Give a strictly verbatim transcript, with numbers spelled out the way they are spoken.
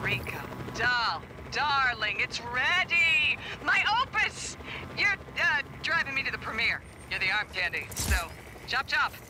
Rico, doll, darling, it's ready! My opus! You're, uh, driving me to the premiere. You're the arm candy, so chop chop.